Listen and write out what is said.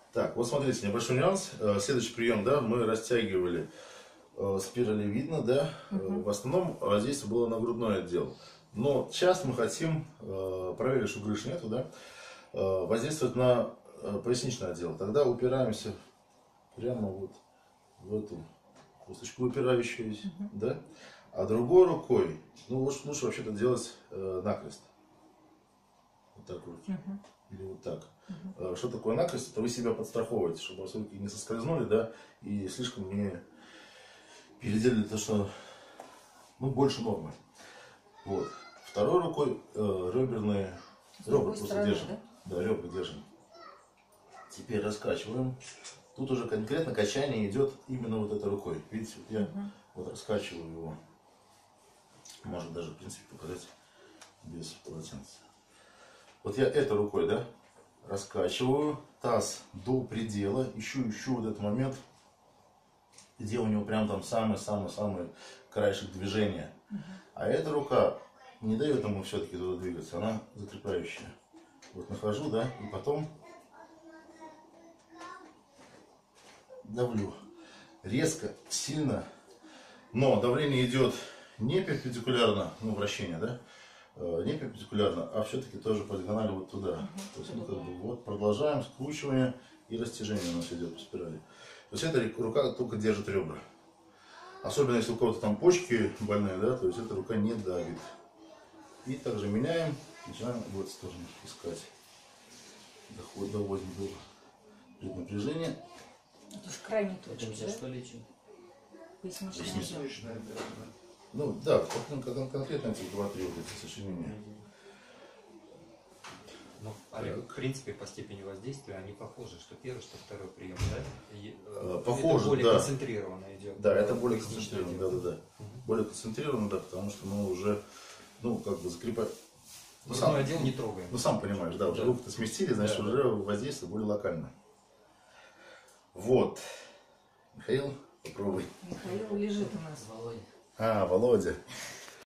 Так, вот смотрите, небольшой нюанс. Следующий прием, да, мы растягивали спиралевидно, да. В основном воздействие было на грудной отдел. Но сейчас мы хотим, проверили, что грыж нету, да, воздействовать на поясничный отдел. Тогда упираемся прямо вот в эту косточку упирающуюся, да. А другой рукой, ну лучше вообще-то делать накрест. Вот так вот. Или вот так. Что такое накрест? Это вы себя подстраховываете, чтобы вас руки не соскользнули, да, и слишком не переделали то, что, ну, больше нормы. Вот. Второй рукой ребра просто держим. Да, ребра держим. Теперь раскачиваем. Тут уже конкретно качание идет именно вот этой рукой. Видите, вот я вот раскачиваю его. Можно даже, в принципе, показать без полотенца. Вот я этой рукой, да, раскачиваю таз до предела, ищу вот этот момент, где у него прям там самый-самый-самый краешек движения. А эта рука не дает ему все-таки туда двигаться, она закрепляющая. Вот нахожу, да, и потом давлю. Резко, сильно, но давление идет не перпендикулярно, ну, вращение, да, не перпендикулярно, а все-таки тоже по диагонали вот туда. То есть мы как бы вот продолжаем скручивание и растяжение у нас идет по спирали. То есть эта рука только держит ребра. Особенно если у кого-то там почки больные, да, то есть эта рука не давит. И также меняем, начинаем в эту сторону искать. Доводим до преднапряжения. Это уж крайне точно, да? Что лечим? Поясничный. Ну да, конкретно эти 2-3 вот эти сочинения. Ну, в принципе, по степени воздействия они похожи, что первый, что второй прием, да? Похоже, это более да. концентрированно идет. Да, это более концентрированно, да. Более концентрированно, да, потому что мы уже, ну, как бы закрепаем. Грудной отдел не трогаем. Ну, сам понимаешь, да, уже руки-то сместили, значит, Да, уже воздействие более локально. Вот. Михаил, попробуй. Михаил лежит у нас. А, Володя.